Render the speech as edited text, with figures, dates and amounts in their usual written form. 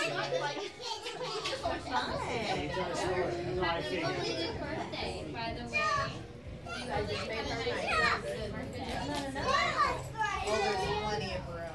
Birthday, by the way. You guys just made her night. Oh, there's plenty of room.